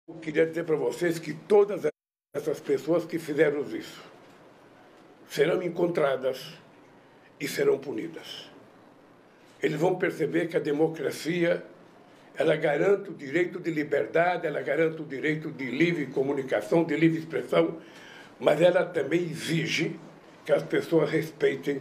Eu queria dizer para vocês que todas essas pessoas que fizeram isso serão encontradas e serão punidas. Eles vão perceber que a democracia, ela garante o direito de liberdade, ela garante o direito de livre comunicação, de livre expressão, mas ela também exige que as pessoas respeitem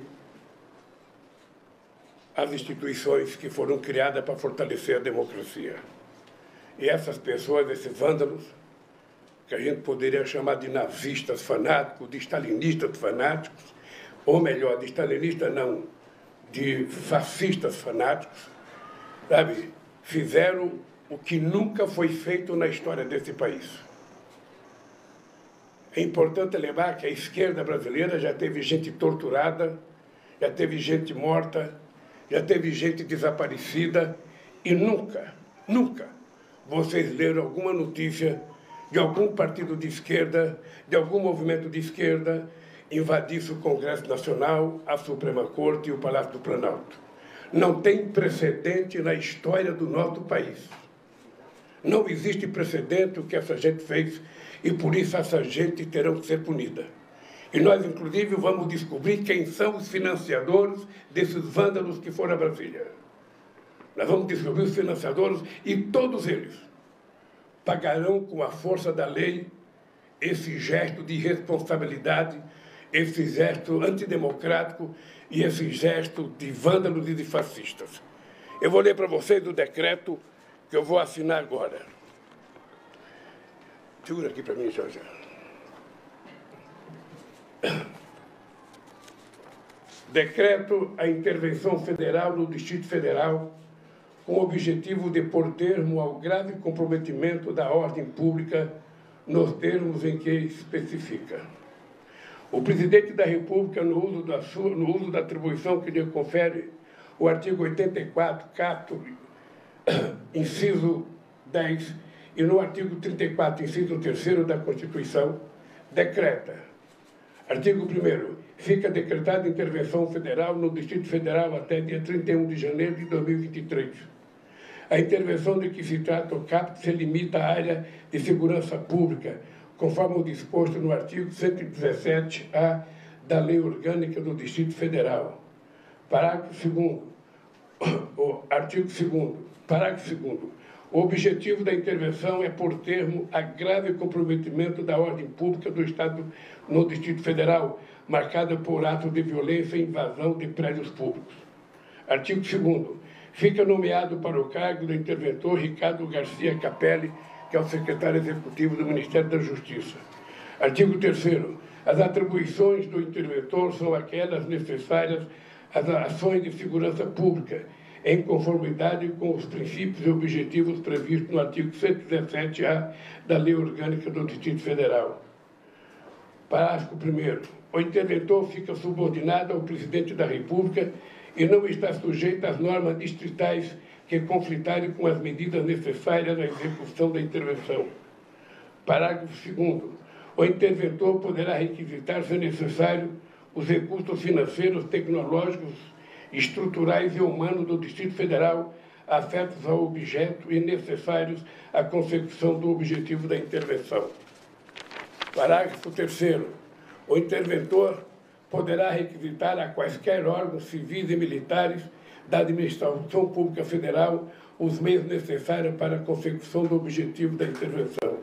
as instituições que foram criadas para fortalecer a democracia. E essas pessoas, esses vândalos, que a gente poderia chamar de nazistas fanáticos, de stalinistas fanáticos, ou melhor, de stalinistas não, de fascistas fanáticos, sabe, fizeram o que nunca foi feito na história desse país. É importante lembrar que a esquerda brasileira já teve gente torturada, já teve gente morta, já teve gente desaparecida, e nunca vocês leram alguma notícia de algum partido de esquerda, de algum movimento de esquerda, invadisse o Congresso Nacional, a Suprema Corte e o Palácio do Planalto. Não tem precedente na história do nosso país. Não existe precedente o que essa gente fez, e por isso essa gente terá que ser punida. E nós, inclusive, vamos descobrir quem são os financiadores desses vândalos que foram a Brasília. Nós vamos descobrir os financiadores e todos eles pagarão com a força da lei esse gesto de irresponsabilidade, esse gesto antidemocrático e esse gesto de vândalos e de fascistas. Eu vou ler para vocês o decreto que eu vou assinar agora. Segura aqui para mim, Jorge. Decreto a intervenção federal no Distrito Federal com o objetivo de pôr termo ao grave comprometimento da ordem pública nos termos em que especifica. O Presidente da República, no uso da atribuição que lhe confere o artigo 84, caput, inciso 10, e no artigo 34, inciso 3º da Constituição, decreta. Artigo 1º. Fica decretada intervenção federal no Distrito Federal até dia 31 de janeiro de 2023. A intervenção de que se trata o caput se limita à área de segurança pública, conforme o disposto no artigo 117-A da Lei Orgânica do Distrito Federal. Parágrafo 2º. Artigo 2º. Parágrafo 2º. O objetivo da intervenção é pôr termo a grave comprometimento da ordem pública do Estado no Distrito Federal, marcada por atos de violência e invasão de prédios públicos. Artigo 2º. Fica nomeado para o cargo do interventor Ricardo Garcia Capelli, que é o secretário executivo do Ministério da Justiça. Artigo 3º. As atribuições do interventor são aquelas necessárias às ações de segurança pública, em conformidade com os princípios e objetivos previstos no artigo 117-A da Lei Orgânica do Distrito Federal. Parágrafo 1º. O interventor fica subordinado ao Presidente da República e não está sujeito às normas distritais que conflitarem com as medidas necessárias à execução da intervenção. Parágrafo 2º. O interventor poderá requisitar, se necessário, os recursos financeiros, tecnológicos, estruturais e humanos do Distrito Federal afetos ao objeto e necessários à consecução do objetivo da intervenção. Parágrafo 3º. O interventor poderá requisitar a quaisquer órgãos civis e militares da Administração Pública Federal os meios necessários para a consecução do objetivo da intervenção.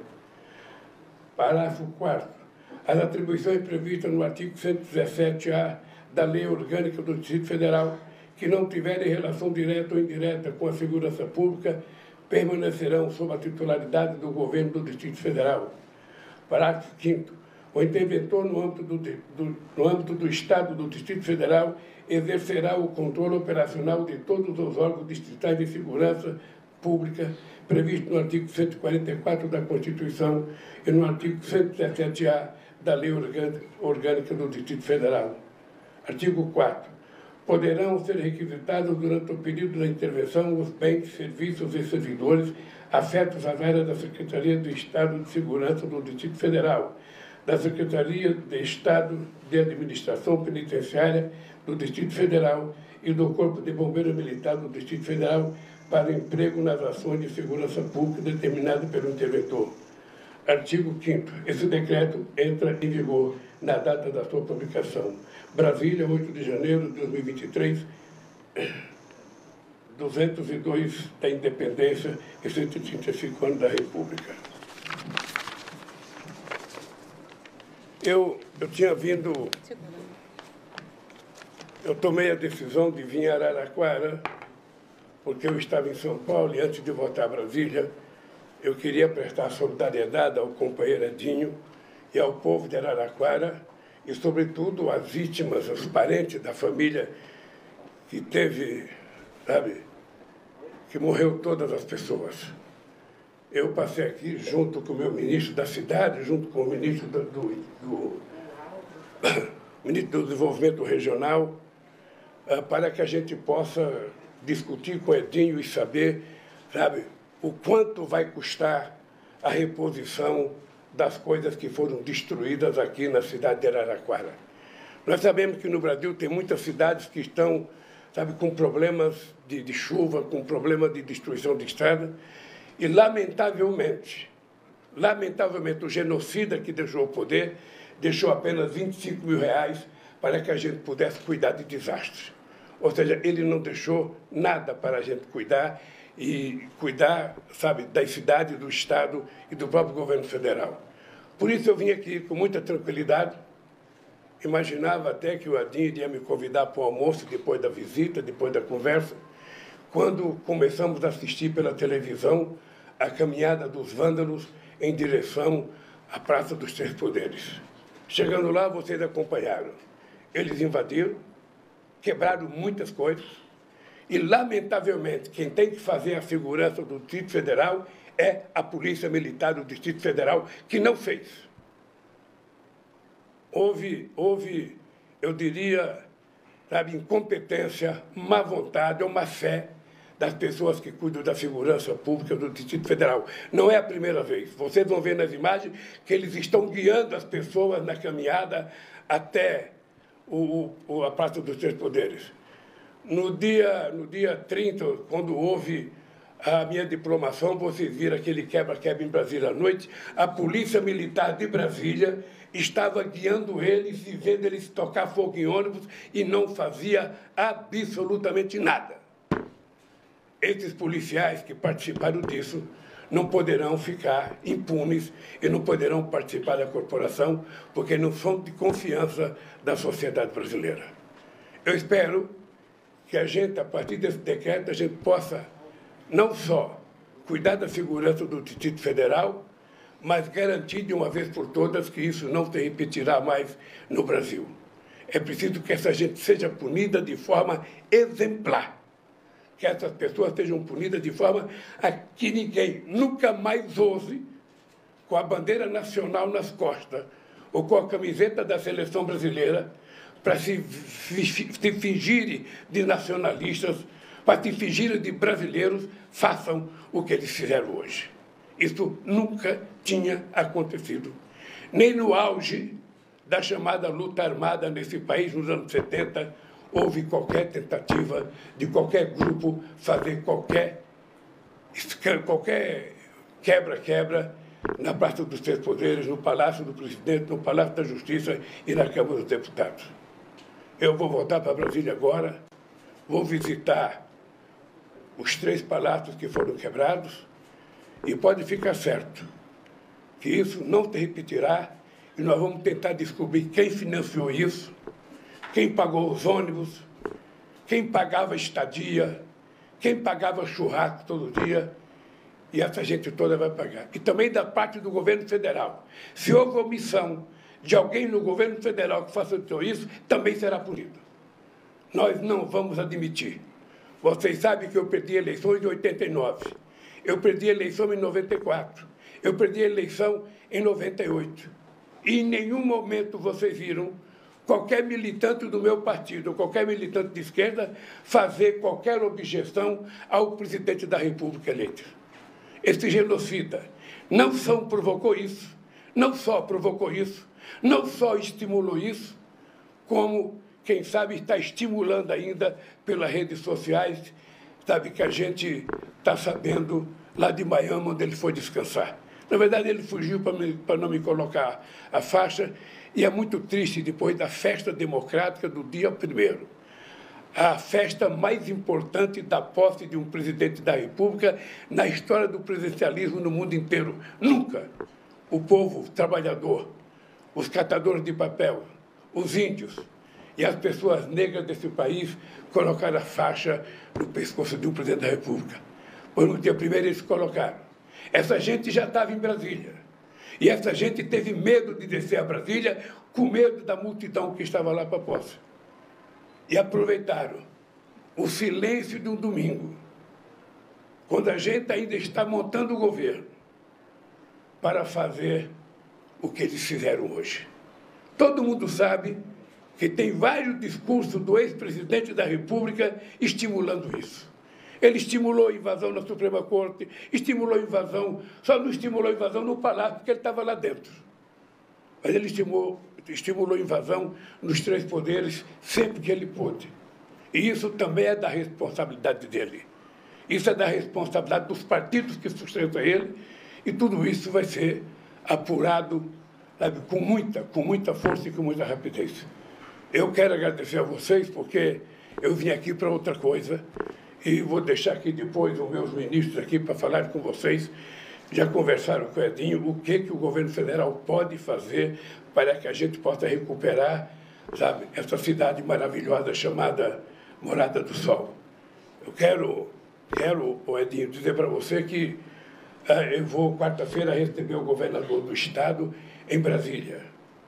Parágrafo 4º. As atribuições previstas no artigo 117-A da Lei Orgânica do Distrito Federal, que não tiverem relação direta ou indireta com a segurança pública, permanecerão sob a titularidade do Governo do Distrito Federal. Parágrafo 5º. O interventor, no âmbito do Estado do Distrito Federal, exercerá o controle operacional de todos os órgãos distritais de segurança pública previsto no artigo 144 da Constituição e no artigo 117-A da Lei Orgânica do Distrito Federal. Artigo 4º. Poderão ser requisitados durante o período da intervenção os bens, serviços e servidores afetos às áreas da Secretaria do Estado de Segurança do Distrito Federal, da Secretaria de Estado de Administração Penitenciária do Distrito Federal e do Corpo de Bombeiros Militar do Distrito Federal para emprego nas ações de segurança pública determinadas pelo interventor. Artigo 5º. Esse decreto entra em vigor na data da sua publicação. Brasília, 8 de janeiro de 2023, 202 da Independência e 135 anos da República. Eu tinha vindo... Eu tomei a decisão de vir a Araraquara, porque eu estava em São Paulo e antes de voltar a Brasília, eu queria prestar solidariedade ao companheiro Edinho e ao povo de Araraquara e, sobretudo, às vítimas, aos parentes da família que teve, sabe, que morreu todas as pessoas. Eu passei aqui junto com o meu ministro da cidade, junto com o ministro ministro do Desenvolvimento Regional, para que a gente possa discutir com o Edinho e saber, sabe, o quanto vai custar a reposição das coisas que foram destruídas aqui na cidade de Araraquara. Nós sabemos que no Brasil tem muitas cidades que estão, sabe, com problemas de chuva, com problemas de destruição de estrada, e, lamentavelmente, o genocida que deixou o poder deixou apenas R$25 mil para que a gente pudesse cuidar de desastres. Ou seja, ele não deixou nada para a gente cuidar, e cuidar, sabe, das cidades, do Estado e do próprio governo federal. Por isso eu vim aqui com muita tranquilidade. Imaginava até que o Edinho iria me convidar para o almoço depois da visita, depois da conversa, quando começamos a assistir pela televisão a caminhada dos vândalos em direção à Praça dos Três Poderes. Chegando lá, vocês acompanharam. Eles invadiram, quebraram muitas coisas e, lamentavelmente, quem tem que fazer a segurança do Distrito Federal é a Polícia Militar do Distrito Federal, que não fez. Houve, eu diria, sabe, incompetência, má vontade ou má fé das pessoas que cuidam da segurança pública do Distrito Federal. Não é a primeira vez. Vocês vão ver nas imagens que eles estão guiando as pessoas na caminhada até a Praça dos Três Poderes. No dia 30, quando houve a minha diplomação, vocês viram aquele quebra-quebra em Brasília à noite, a Polícia Militar de Brasília estava guiando eles e vendo eles tocar fogo em ônibus e não fazia absolutamente nada. Esses policiais que participaram disso não poderão ficar impunes e não poderão participar da corporação, porque não são de confiança da sociedade brasileira. Eu espero que a gente, a partir desse decreto, a gente possa não só cuidar da segurança do Distrito Federal, mas garantir de uma vez por todas que isso não se repetirá mais no Brasil. É preciso que essa gente seja punida de forma exemplar, que essas pessoas sejam punidas de forma a que ninguém nunca mais ouse, com a bandeira nacional nas costas ou com a camiseta da seleção brasileira, para se fingirem de nacionalistas, para se fingirem de brasileiros, façam o que eles fizeram hoje. Isso nunca tinha acontecido. Nem no auge da chamada luta armada nesse país, nos anos 70, houve qualquer tentativa de qualquer grupo fazer qualquer quebra-quebra na Praça dos Três Poderes, no Palácio do Presidente, no Palácio da Justiça e na Câmara dos Deputados. Eu vou voltar para Brasília agora, vou visitar os 3 palácios que foram quebrados e pode ficar certo que isso não se repetirá e nós vamos tentar descobrir quem financiou isso, quem pagou os ônibus, quem pagava estadia, quem pagava churrasco todo dia, e essa gente toda vai pagar. E também da parte do governo federal. Se houve omissão de alguém no governo federal que facilitou isso, também será punido. Nós não vamos admitir. Vocês sabem que eu perdi eleições em 89, eu perdi eleição em 94, eu perdi a eleição em 98. E em nenhum momento vocês viram qualquer militante do meu partido, qualquer militante de esquerda, fazer qualquer objeção ao presidente da República eleito. Esse genocida não só provocou isso, não só provocou isso, não só estimulou isso, como, quem sabe, está estimulando ainda pelas redes sociais, sabe, que a gente está sabendo lá de Miami, onde ele foi descansar. Na verdade, ele fugiu para não me colocar a faixa, e é muito triste depois da festa democrática do dia 1º. A festa mais importante da posse de um presidente da República na história do presidencialismo no mundo inteiro. Nunca o povo trabalhador, os catadores de papel, os índios e as pessoas negras desse país colocaram a faixa no pescoço de um presidente da República. Pois no dia 1º eles colocaram. Essa gente já estava em Brasília. E essa gente teve medo de descer a Brasília, com medo da multidão que estava lá para a posse. E aproveitaram o silêncio de um domingo, quando a gente ainda está montando o governo, para fazer o que eles fizeram hoje. Todo mundo sabe que tem vários discursos do ex-presidente da República estimulando isso. Ele estimulou a invasão na Suprema Corte, estimulou a invasão, só não estimulou a invasão no Palácio, porque ele estava lá dentro. Mas ele estimulou a invasão nos 3 poderes sempre que ele pôde. E isso também é da responsabilidade dele. Isso é da responsabilidade dos partidos que sustentam ele, e tudo isso vai ser apurado, sabe, com muita força e com muita rapidez. Eu quero agradecer a vocês, porque eu vim aqui para outra coisa, e vou deixar aqui depois os meus ministros aqui para falar com vocês. Já conversaram com o Edinho o que o governo federal pode fazer para que a gente possa recuperar, sabe, essa cidade maravilhosa chamada Morada do Sol. Eu quero Edinho, dizer para você que eu vou, quarta-feira, receber o governador do estado em Brasília.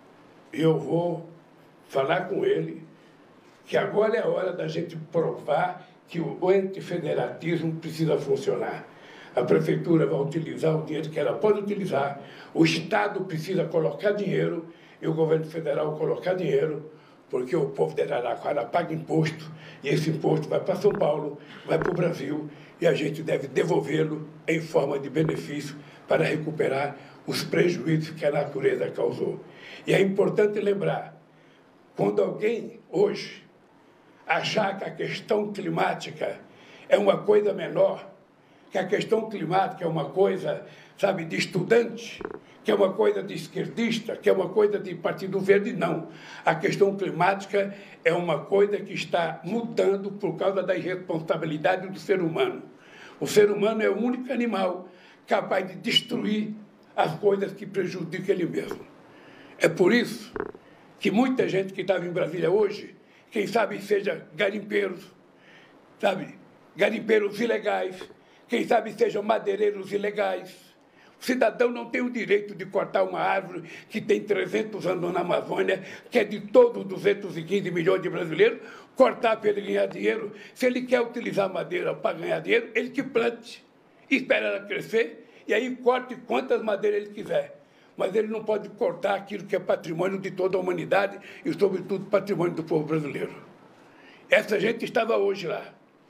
E eu vou falar com ele que agora é a hora da gente provar que o antifederatismo precisa funcionar. A prefeitura vai utilizar o dinheiro que ela pode utilizar, o Estado precisa colocar dinheiro e o governo federal colocar dinheiro, porque o povo de Araraquara paga imposto, e esse imposto vai para São Paulo, vai para o Brasil, e a gente deve devolvê-lo em forma de benefício para recuperar os prejuízos que a natureza causou. E é importante lembrar, quando alguém hoje achar que a questão climática é uma coisa menor, que a questão climática é uma coisa, sabe, de estudante, que é uma coisa de esquerdista, que é uma coisa de Partido Verde, não. A questão climática é uma coisa que está mudando por causa da irresponsabilidade do ser humano. O ser humano é o único animal capaz de destruir as coisas que prejudicam ele mesmo. É por isso que muita gente que estava em Brasília hoje, quem sabe seja garimpeiros, sabe, garimpeiros ilegais, quem sabe sejam madeireiros ilegais. O cidadão não tem o direito de cortar uma árvore que tem 300 anos na Amazônia, que é de todos os 215 milhões de brasileiros, cortar para ele ganhar dinheiro. Se ele quer utilizar madeira para ganhar dinheiro, ele que plante, espera ela crescer, e aí corte quantas madeiras ele quiser. Mas ele não pode cortar aquilo que é patrimônio de toda a humanidade e, sobretudo, patrimônio do povo brasileiro. Essa gente estava hoje lá.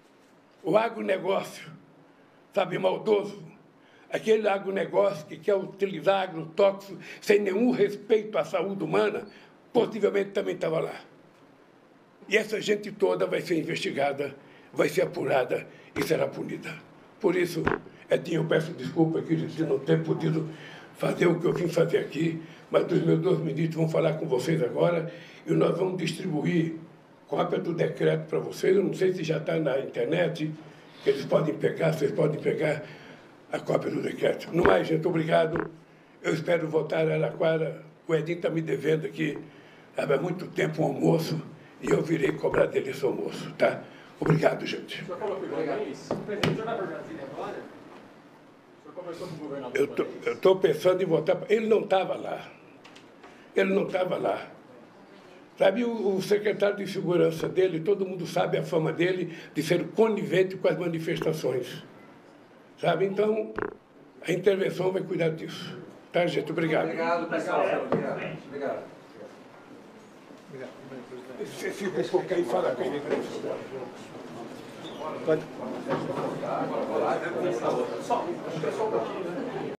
O agronegócio, sabe, maldoso, aquele agronegócio que quer utilizar agrotóxicos sem nenhum respeito à saúde humana, possivelmente também estava lá. E essa gente toda vai ser investigada, vai ser apurada e será punida. Por isso, Edinho, eu peço desculpa aqui de não ter podido fazer o que eu vim fazer aqui, mas os meus 2 ministros vão falar com vocês agora e nós vamos distribuir cópia do decreto para vocês. Eu não sei se já está na internet, que eles podem pegar, vocês podem pegar a cópia do decreto. No mais, gente, obrigado. Eu espero voltar a Araraquara. O Edinho está me devendo aqui há muito tempo um almoço e eu virei cobrar dele esse almoço, tá? Obrigado, gente. O senhor falou que o senhor vai para Brasília agora? O senhor conversou com o governador? Eu estou pensando em voltar. Ele não estava lá. Ele não estava lá. Sabe, o secretário de segurança dele, todo mundo sabe a fama dele de ser conivente com as manifestações. Sabe, então, a intervenção vai cuidar disso. Tá, gente? Obrigado. Obrigado, pessoal. Obrigado. Você fica um pouco aí e fala com ele. Pode.